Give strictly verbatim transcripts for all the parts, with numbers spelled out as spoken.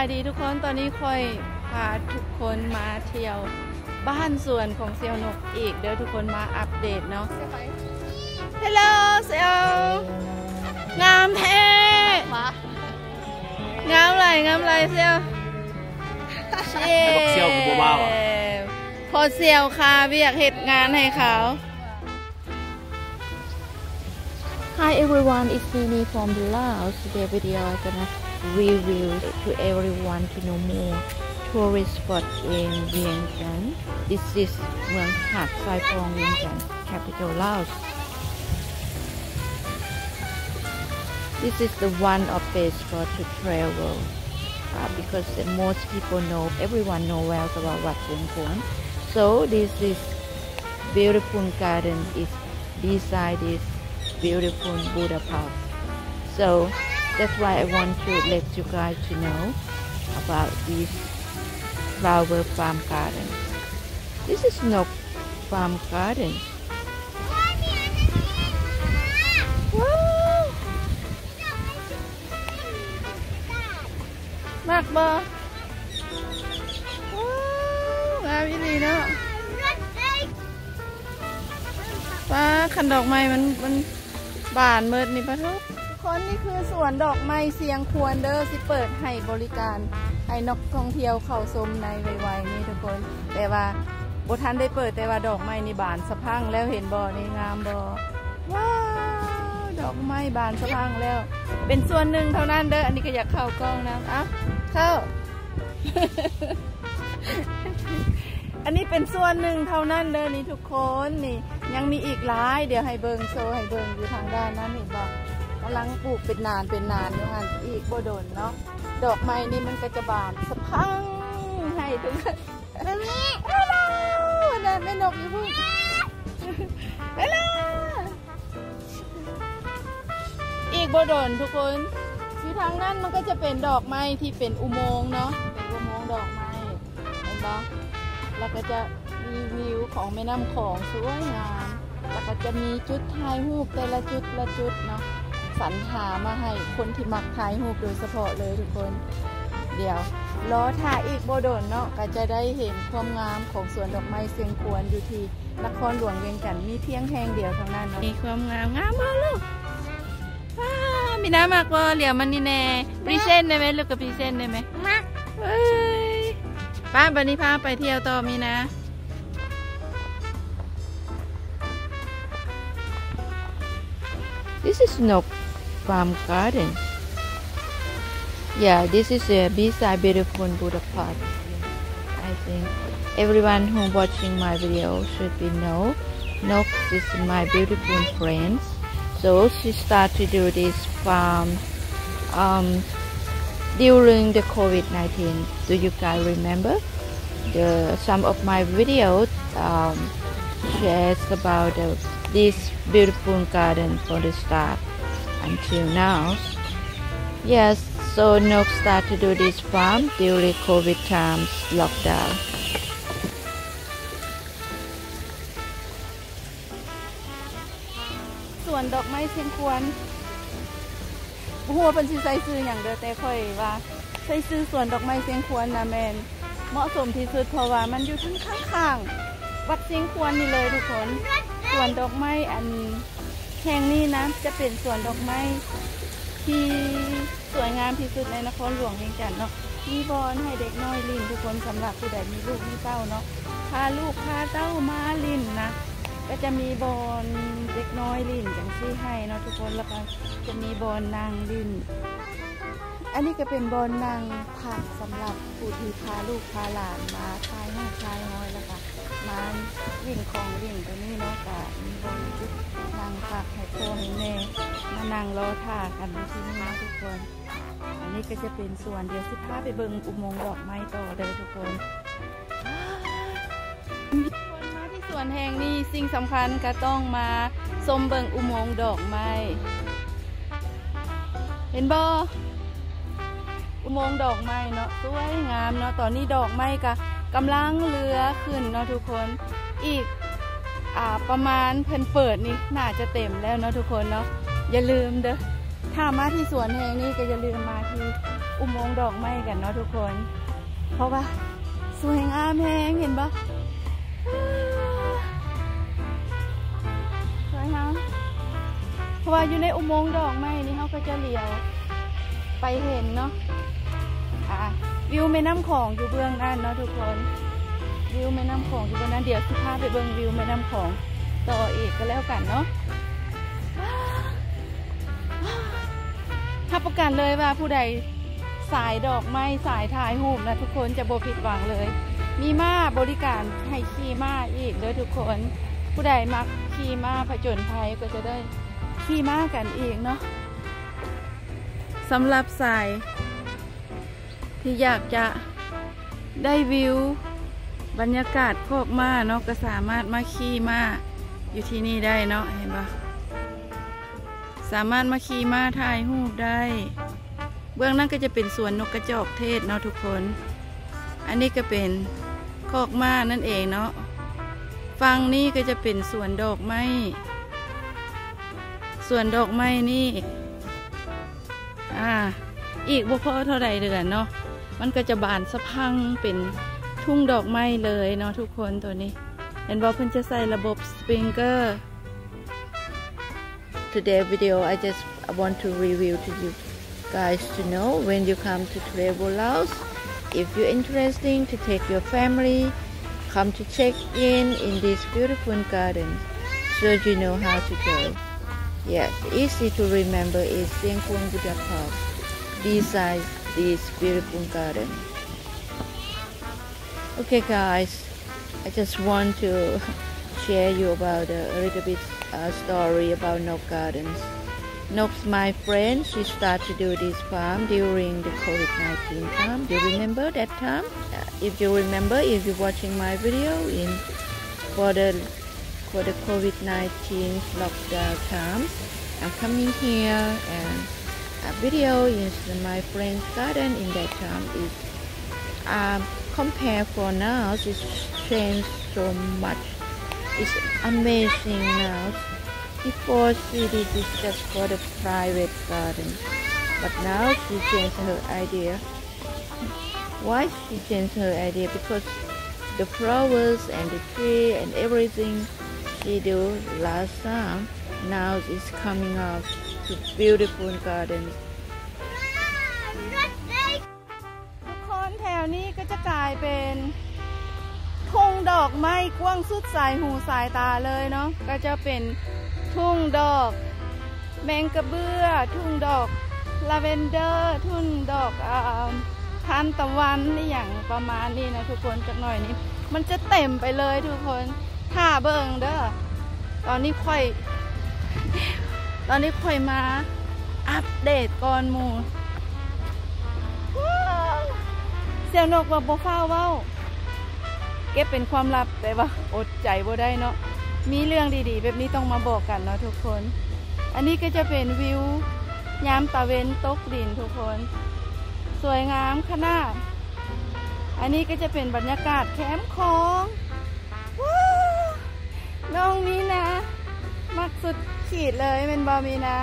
ดีทุกคนตอนนี้ค่อยพาทุกคนมาเที่ยวบ้านสวนของเซียวนกอีกเดี๋ยวทุกคนมาอัปเดตเนาะฮัลโหลเซียวงามแท้งามไรงามไรเซียวเชี่ยวพอเซียวค่ะเบียกเหตุงานให้เขา Hi everyone, it's Nini from Laos. Today video I'm gonna review to everyone to know more tourist spot in Vientiane. This is เมืองหาดทรายทอง Vientiane, capital Laos. This is the one of best spot to travel uh, because most people know, everyone know well about Wat Sien Kuan. So this is beautiful garden is beside this beautiful Buddha Park. So that's why I want to let you guys to know about this flower farm garden. This is Nok Farm Garden. Wow! มากบ่ ว้าวงามอีหลีเนาะป้าคันดอกไม้มันมันบานเมิดนี่ปะทุกคนนี่คือสวนดอกไม้เสียงควรเด้อสิเปิดให้บริการให้นักท่องเที่ยวเข้าชมในไวๆนี่ทุกคนแต่ว่าบทันได้เปิดแต่ว่าดอกไม้นี่บานสะพรั่งแล้วเห็นบ่นี่งามบ่ว้าวดอกไม้บานสะพรั่งแล้วเป็นส่วนหนึ่งเท่านั้นเด้ออันนี้ก็อยากเข้ากล้องนะอ่ะเข้า อันนี้เป็นส่วนหนึ่งเท่านั้นเด้อนี่ทุกคนนี่ยังมีอีกหลายเดี๋ยวให้เบิงโชว์ให้เบิงอยู่ทางด้านนั้นเห็นบ่กำลังปลูกเป็นนานเป็นนานอยู่หันอีกบ่โดนเนาะดอกไม้นี่มันก็จะบานสะพรั่งให้ทุกคนฮัลโหลฮัลโหลนั่นแม่นกอยู่พูดฮัลโหลอีกบ่โดนทุกคนที่ทางนั้นมันก็จะเป็นดอกไม้ที่เป็นอุโมงค์เนาะเป็นอุโมงค์ดอกไม้เห็นบ่แล้วก็จะมีวิวของแม่น้ำของสวยงามแล้วก็จะมีจุดถ่ายรูปแต่ละจุดละจุดเนาะสรรหามาให้คนที่มักถ่ายรูปโดยเฉพาะเลยทุกคนเดี๋ยวรอถ่ายอีกโบโดนเนาะก็จะได้เห็นความงามของสวนดอกไม้เสียงควรอยู่ที่นครหลวงเวียงจันทร์มีเพียงแห่งเดียวเท่านั้นเนาะมีความงามงามมากลูกมีน้ำมากว่าเหลียวมันนี่แน่พรีเซนต์ได้ไหมลูกกับพรีเซนต์ได้ไหมมาเฮ้ยป้าบันนี้พาไปเที่ยวต่อมีนะThis is Nok Farm Garden. Yeah, this is a beside beautiful Buddha Park. I think everyone who watching my video should be know Nok is my beautiful friend. So she started to do this farm um, during the COVID nineteen. Do you guys remember? The some of my videos um, shares about the this beautiful garden from the start until now. Yes, so Nok started to do this farm during COVID times lockdown. ส่วนดอกไม้เชียงควรหัวเป็นชื่อใส่ซื้ออย่างเดียวแต่ค่อยว่าใส่ซื้อส่วนดอกไม้เชียงควรนะแมนเหมาะสมที่สุดเพราะว่ามันอยู่ทั้งข้างๆวัดเชียงควรนี่เลยทุกคนส่วนดอกไม้อันแห่งนี้นะจะเป็นสวนดอกไม้ที่สวยงามที่สุดในนครหลวงเวียงจันทร์เนาะมีบอนให้เด็กน้อยลินทุกคนสำหรับผู้ใดมีลูกมีเต้าเนาะพาลูกพาเต้ามาลินนะก็จะมีบอนเด็กน้อยลินจังซี่ให้เนาะทุกคนแล้วก็จะมีบอนนางลินอันนี้ก็เป็นบอนนางผักสำหรับผู้ที่พาลูกพาหลานมาทายห้องทายน้อยแล้วค่ะมาวิ่งของวิ่งตัวนี้เนาะกับมีบนจุดนางผักให้โตให้แม่มานั่งรอท่ากันที่นี่นะทุกคนอันนี้ก็จะเป็นส่วนเดียวสิพาไปเบิ่งอุโมงค์ดอกไม้ต่อเลยทุกคนคนมาที่สวนแห่งนี้สิ่งสำคัญก็ต้องมาชมเบิ่งอุโมงค์ดอกไม้เห็นบ่อุโมงค์ดอกไม้เนาะสวยงามเนาะตอนนี้ดอกไม้ก็กำลังเลือขึ้นเนาะทุกคนอีกอ่าประมาณเพิ่นเปิดนี่น่าจะเต็มแล้วเนาะทุกคนเนาะอย่าลืมเด้อถ้ามาที่สวนแห่งนี้ก็อย่าลืมมาที่อุโมงค์ดอกไม้กันเนาะทุกคนเพราะว่าสวยงามแฮงเห็นปะสวยงามเพราะว่าอยู่ในอุโมงค์ดอกไม้นี่เขาก็จะเลี้ยวไปเห็นเนาะอ่ะวิวแม่น้ำของอยู่เบื้องนั้นเนาะทุกคนวิวแม่น้ำของอยู่บนนั้นเดี๋ยวสิพาไปเบื้องวิวแม่น้ำของต่ออีกก็แล้วกันเนาะรับประกันเลยว่าผู้ใดสายดอกไม้สายถ่ายรูปนะทุกคนจะบ่ผิดหวังเลยมีม้าบริการให้ขี่ม้าอีกเลยทุกคนผู้ใดมักขี่ม้าผจญภัยก็จะได้ขี่ม้ากันอีกเนาะสำหรับสายที่อยากจะได้วิวบรรยากาศโคกม้าเนาะก็สามารถมาขี่ม้าอยู่ที่นี่ได้เนาะเห็นปะสามารถมาขี่ม้าถ่ายรูปได้เบื้องนั้นก็จะเป็นสวนนกกระจอกเทศเนาะทุกคนอันนี้ก็เป็นโคกม้านั่นเองเนาะฝั่งนี้ก็จะเป็นสวนดอกไม้สวนดอกไม้นี่อ่าอีกบุพเพเท่าไรเดือนเนาะมันก็จะบานสะพังเป็นทุ่งดอกไม้เลยเนาะทุกคนตัวนี้เห็นบอกเพิ่นจะใส่ระบบสปริงเกอร์ Today video I just want to review to you guys to know when you come to Travel Laos if you're interested to take your family come to check in in this beautiful garden so you know how to go. Yes, easy to remember is Sieng Khun Buddha Park beside this beautiful garden. Okay guys, I just want to share you about a, a little bit uh, story about Nok Gardens. Nok's my friend, she started to do this farm during the COVID nineteen time. Do you remember that time? Uh, if you remember, if you're watching my video in for the for the COVID nineteen lockdown times, I'm coming here and a video is my friend's garden in that time is um, compared for now it's changed so much. It's amazing now. Before she did this just for the private garden, but now she changed her idea. Why she changed her idea? Because the flowers and the tree and everything she do last time now is coming up to beautiful gardens. ทุกคนแถวนี้ก็จะกลายเป็นทุ่งดอกไม้กว้างสุดสายหูสายตาเลยเนาะก็จะเป็นทุ่งดอกแมงกระเบื้อทุ่งดอกลาเวนเดอร์ทุ่งดอกอ่าทานตะวันนี่อย่างประมาณนี้นะทุกคนจักหน่อยนี้มันจะเต็มไปเลยทุกคนถ้าเบิ่งเด้อตอนนี้ค่อยตอนนี้ค่อยมาอัปเดตก่อนหมู่เสียงนกว่าบ่ฟ้าเว้าเก็บเป็นความลับแต่ว่าอดใจบ่ได้เนาะมีเรื่องดีๆแบบนี้ต้องมาบอกกันเนาะทุกคนอันนี้ก็จะเป็นวิวยามตะเวนตกดินทุกคนสวยงามขนาดอันนี้ก็จะเป็นบรรยากาศแคมป์ของน้องมีนะมักสุดขีดเลยเป็นบอมีนะ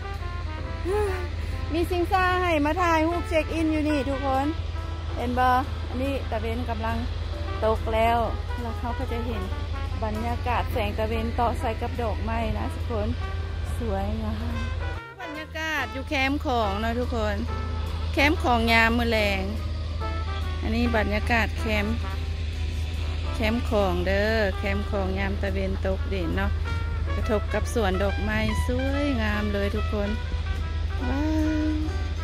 มีซิงซ่าให้มาถ่ายรูปเช็คอินอยู่นี่ทุกคนเห็นบออันนี้ตะเวนกำลังตกแล้วแล้วเขาก็จะเห็นบรรยากาศแสงตะเวนต่อใส่กับดอกไม้นะทุกคนสวยงามบรรยากาศอยู่แคมป์ของนะทุกคนแคมป์ของยามมื้อแลงอันนี้บรรยากาศแคมป์แคมป์ของเด้อแคมป์ของยามตะเวนตกเด่นเนาะกระทบกับสวนดอกไม้สวยงามเลยทุกคนว้าว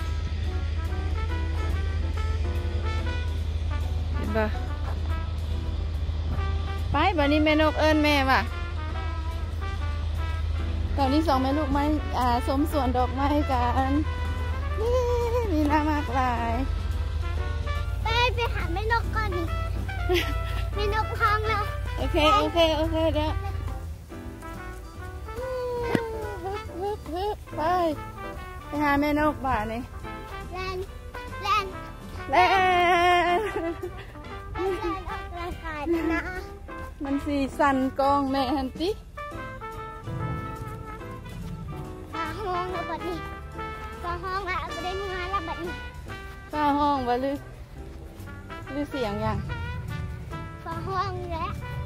เห็นปะไปบัดนี้แม่นกเอิญแม่ว่ะตอนนี้สองแม่ลูกไม้อ่าสมสวนดอกไม้กันนี่มีน่ามากลายไปไปหาแม่นกก่อนดิแม่นกพังแล้วโอเคโอเคโอเคเด้อไปไปหาแม่นกบ่านี่แลนแลนแลนแลนออกกำลังกายนะมันสีสันกองแม่ฮันติฟ้าห้องแล้วบัดนี้ฟ้าห้องแล้วไม่ได้งานแล้วบัดนี้ว่าหรือหรือเสียงอย่างฟ้าห้องและ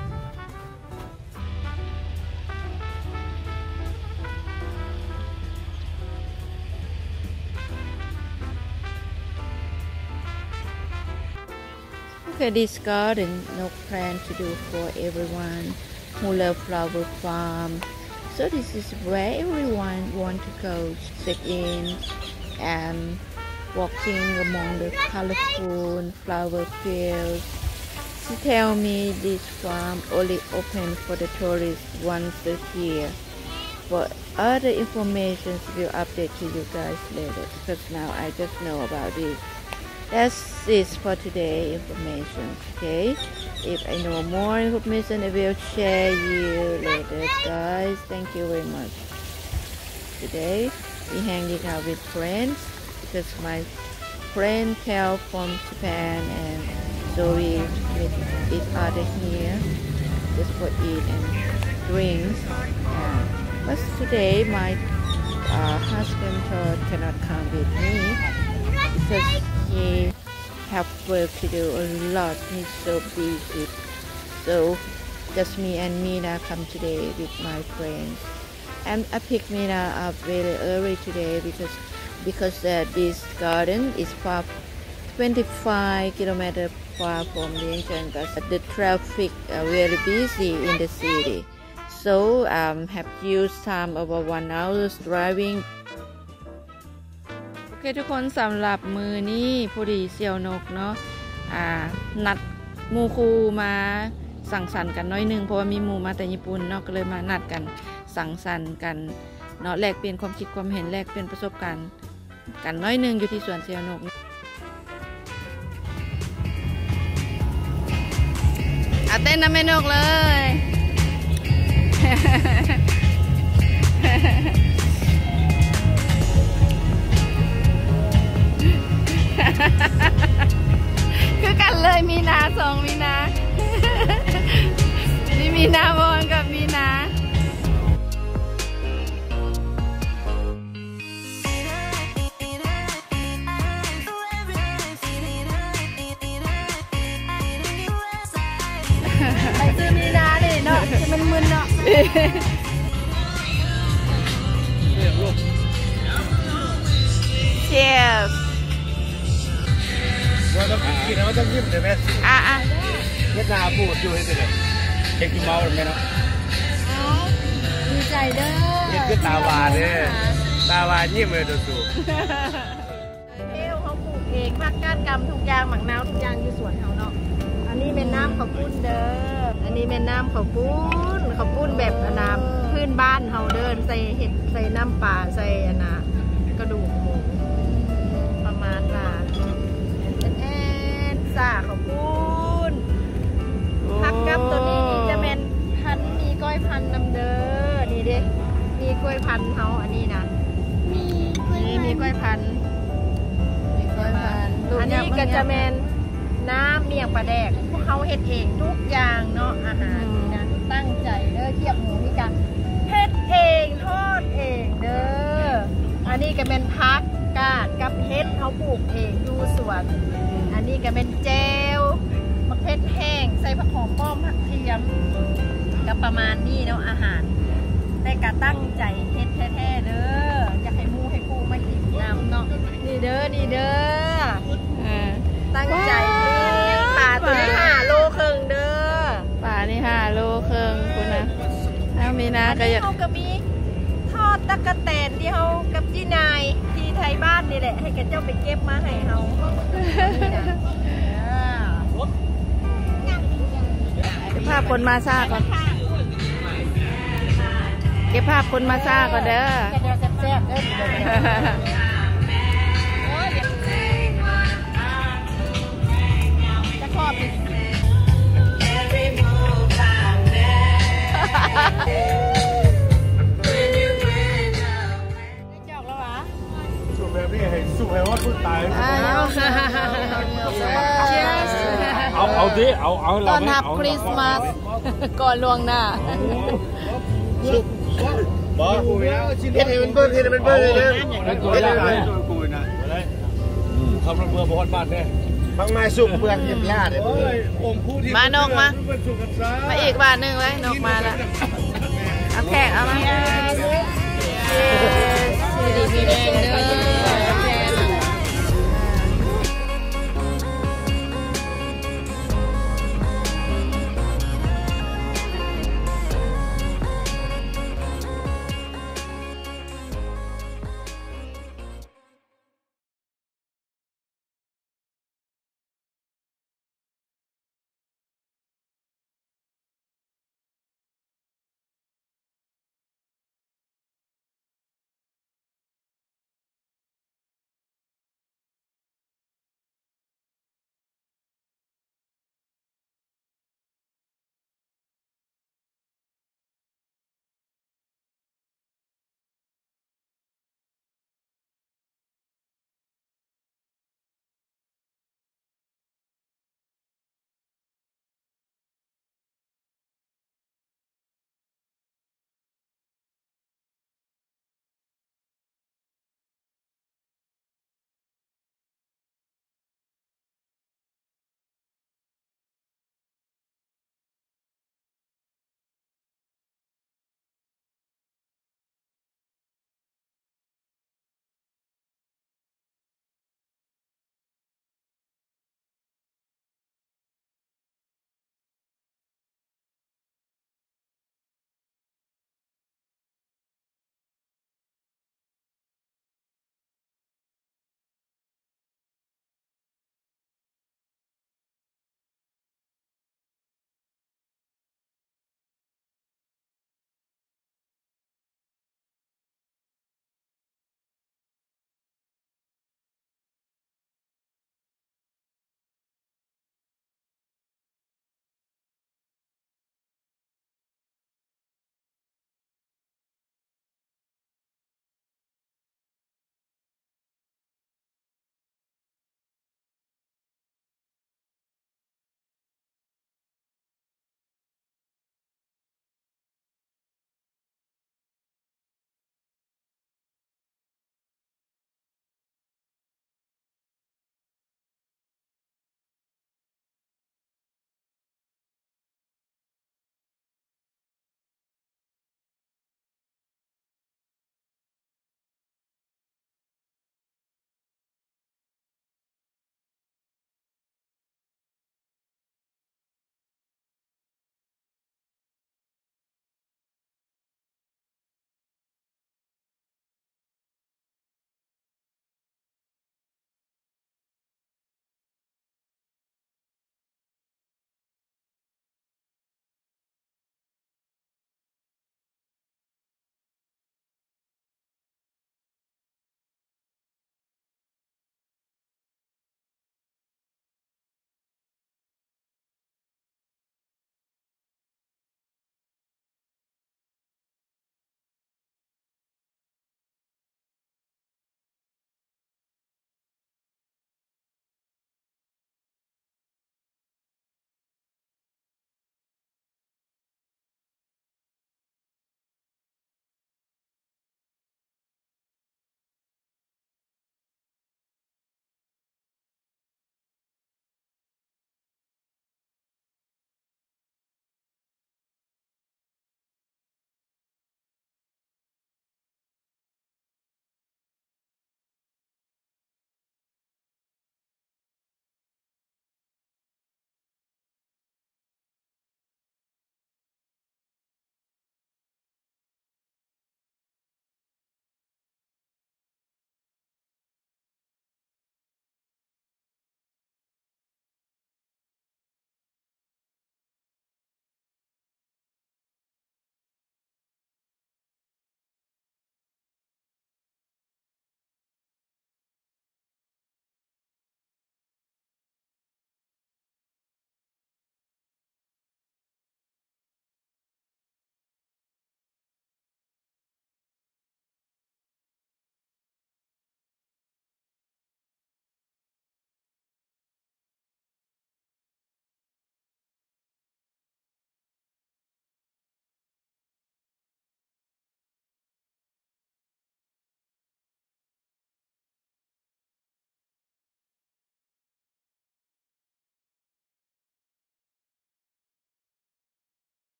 Okay, this garden, no plan to do for everyone who love flower farm. So this is where everyone want to go, check in and walking among the colorful flower fields. She tell me this farm only open for the tourists once a year. For other information, we'll update to you guys later because now I just know about this. That's it for today information, okay? If I know more information, I will share you later, guys. Thank you very much. Today, we hanging out with friends because my friend came from Japan and so we meet each other here just for eat and drinks. And, but today, my uh, husband cannot come with me because he have work to do a lot. He's so busy. So just me and Mina come today with my friends. And I picked Mina up very early today because because uh, this garden is far twenty-five kilometers far from Vientiane, but the traffic are very busy in the city. So um, have used time over one hour driving. โอเคทุกคนสำหรับมือนี้พอดีเสี่ยวนกเนาะอ่านัดหมู่ครูมาสั่งสรรค์กันน้อยนึงเพราะว่ามีหมู่มาแต่ญี่ปุ่นเนาะก็เลยมานัดกันสั่งสรรค์กันเนาะแลกเปลี่ยนความคิดความเห็นแลกเปลี่ยนประสบการณ์กันน้อยนึงอยู่ที่สวนเสี่ยวนกอ่ะเต้นนะแม่นกเลยคือกันเลยมีนาสองมีนานี่มีนาบอลกับมีนาไปซื้อมีนาดิเนาะจะมันมึนเนาะเชียร์ว่าต้องกินแล้วต้องยิ้มเลยไหมอ่ะอ่ะเวียดนามพูดอยู่ให้เลยเด็กกินเมาหรือไม่เนาะดีใจเด้อนี่คือตาวานเนี่ยตาวานยิ้มเลยตัวสูงเที่ยวเขาปลูกเองผักกาดกำทุกอย่างหมักน้ำทุกอย่างอยู่สวนเขาเนาะอันนี้เป็นน้ำข้าวปุ้นเด้ออันนี้เป็นน้ำข้าวปุ้นข้าวปุ้นแบบน้ำพื้นบ้านเขาเดินใส่เห็ดใส่น้ำปลาใส่อันน่ะกระดูกหมูประมาณว่าสาข้าวปุ้นผักกับตัวนี้นี่จะเป็นพันมีก้อยพันน้ำเด้อนี่เด้มีก้อยพันเขาอันนี้นะมีนี่มีก้อยพันมีก้อยพันอันนี้ก็จะเป็นน้ำเมี่ยงปลาแดกพวกเขาเฮ็ดเองทุกอย่างเนาะอาหารนี่นะตั้งใจเด้อเทียบหมูนี่กันเฮ็ดเองทอดเองเด้ออันนี้ก็เป็นผักกาดกับเฮ็ดเขาปลูกเองอยู่สวนอันนี้ก็เป็นเจลมะเขือแห้งใส่ผักหอมป้อมผักเทียมก็ประมาณนี้เนาะอาหารแต่ก็ตั้งใจเฮ็ดแท้ๆเด้ออยากให้มูให้กูมากินน้ำเนาะนี่เด้อนี่เด้อตั้งใจปลาตัวนี้ห้าโลครึ่งเด้อปลานี่ห้าโลครึ่งคุณนะแล้วมีนาก็อยากเขาก็มีทอดตะกะแตนที่เขากับจีนายที่ไทยบ้านนี่แหละให้กันเจ้าไปเก็บมาให้เขาเก็บภาพคนมาซ่าก่อนเก็บภาพคนมาซ่าก่อนเด้อแซ่บๆเด้อจะครอบดิสู้ให้ว่าพูดตายเอาเอาดิเอาเอาเราไม่เอาคริสต์มาสก่อนล่วงหน้าบอสเฮ็ดให้มันเบิ้งเฮ็ดให้มันเบิ้งเลยนะเฮ็ดให้มันกุยนะขขับรถเมื่อบอลบ้านเนี่ยบางไม้สุกเปลือกหยิบยาเลยมานกมามาอีกบาทหนึ่งเลยนกมาละเอาแขกเอามาดีมีแดงเด้อ